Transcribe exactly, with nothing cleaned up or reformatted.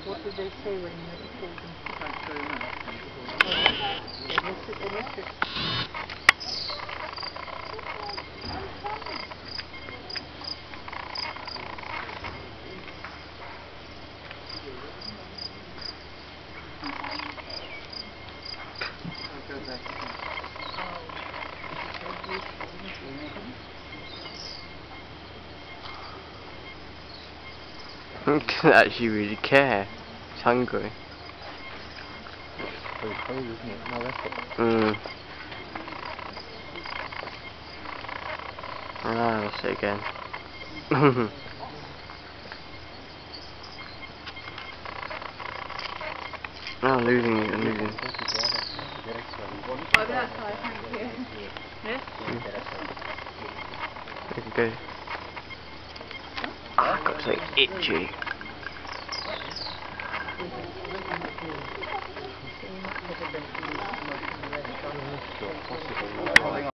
What did they say when you told them? Thanks very much. They missed it, they missed it. It doesn't actually really care. It's hungry. Very cold, isn't it? No effort. Mm. Ah, that's it again. No, I'm losing it, I'm losing. Oh, that's fine, thank you. Yes? There you go. Ah, I've got so itchy. So you might get a bit of